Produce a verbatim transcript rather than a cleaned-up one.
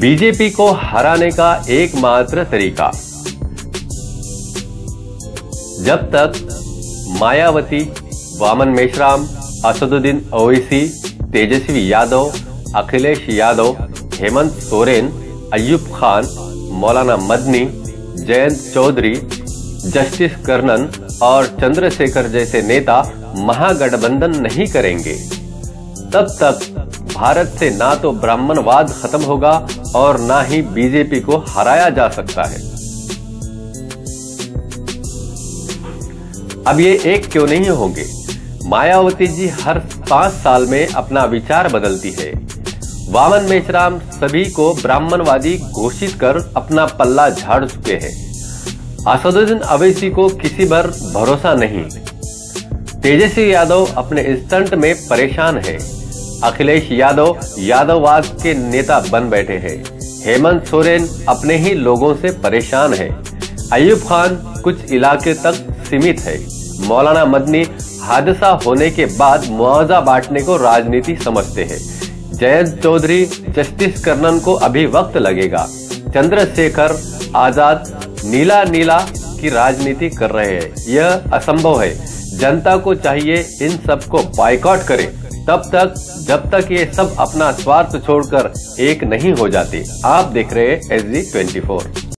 BJP को हराने का एकमात्र तरीका, जब तक मायावती, वामन मेश्राम, असदुद्दीन ओवैसी, तेजस्वी यादव, अखिलेश यादव, हेमंत सोरेन, अयूब खान, मौलाना मदनी, जयंत चौधरी, जस्टिस कर्णन और चंद्रशेखर जैसे नेता महागठबंधन नहीं करेंगे, तब तक भारत से ना तो ब्राह्मणवाद खत्म होगा और ना ही बीजेपी को हराया जा सकता है। अब ये एक क्यों नहीं होंगे? मायावती जी हर पांच साल में अपना विचार बदलती है। वामन मेश्राम सभी को ब्राह्मणवादी घोषित कर अपना पल्ला झाड़ चुके हैं। असदुद्दीन ओवैसी को किसी पर भरोसा नहीं। तेजस्वी यादव अपने स्टंट में परेशान है। अखिलेश यादव यादववाद के नेता बन बैठे हैं। हेमंत सोरेन अपने ही लोगों से परेशान है। अयूब खान कुछ इलाके तक सीमित है। मौलाना मदनी हादसा होने के बाद मुआवजा बांटने को राजनीति समझते हैं। जयंत चौधरी, जस्टिस कर्णन को अभी वक्त लगेगा। चंद्रशेखर आजाद नीला नीला की राजनीति कर रहे हैं। यह असंभव है। जनता को चाहिए इन सबको बायकॉट करे, तब तक जब तक ये सब अपना स्वार्थ छोड़कर एक नहीं हो जाते। आप देख रहे हैं एस जी ट्वेंटी फोर।